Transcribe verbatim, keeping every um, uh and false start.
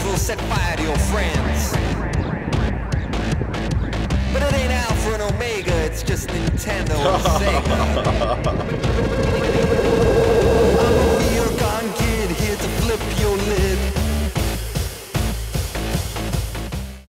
will set fire to your friends. But it ain't Alpha and Omega, it's just Nintendo and Sega.